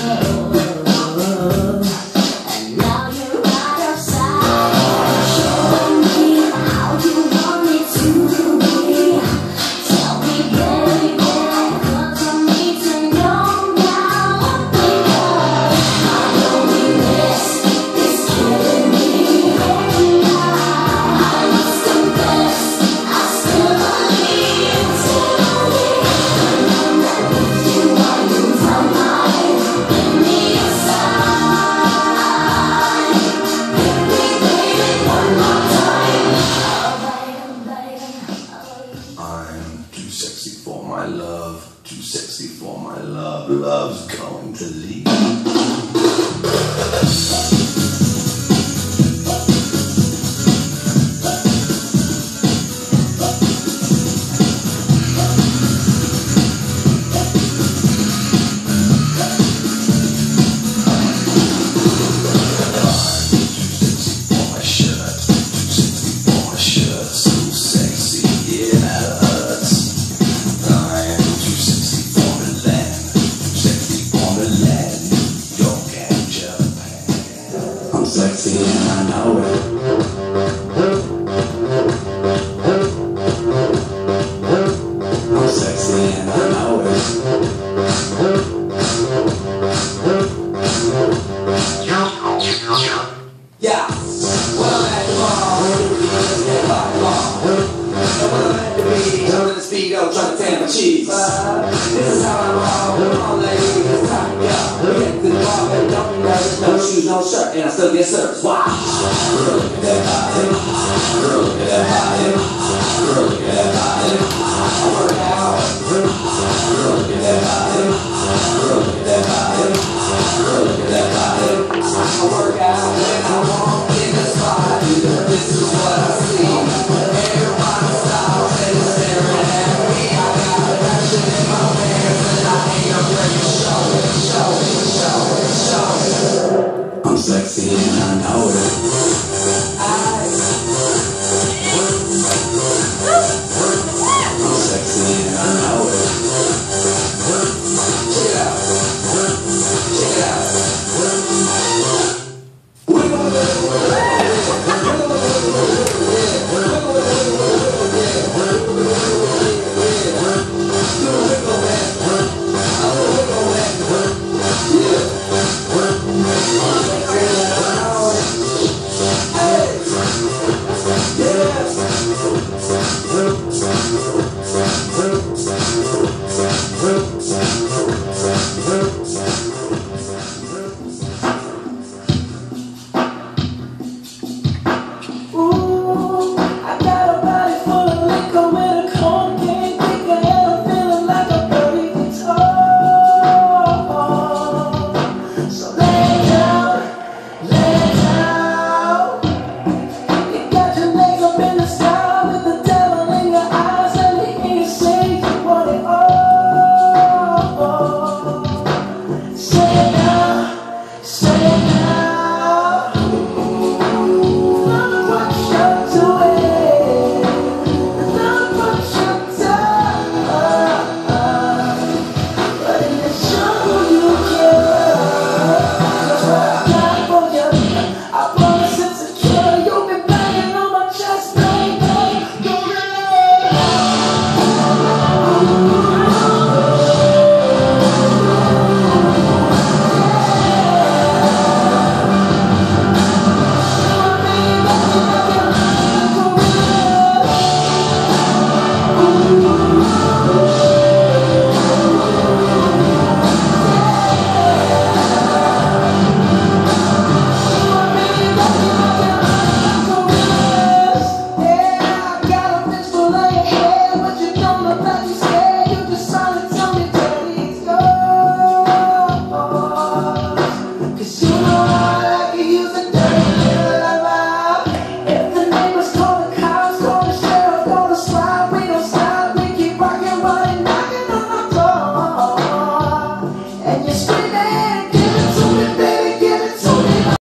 Love's going to leave. Sexy and I know it. I'm sexy and I know it. Yeah, when I'm at the mall, get by the mall. And when I'm at the beach, I'm in the speedo trying to tan my cheeks. This is how I roll. Come on, ladies, it's time to go. We get to the bar, baby, don't be nervous. No shoes, no shirt, and I still get service. Wow. Girl, look at that body. Girl, look at that body. Girl, look at that body.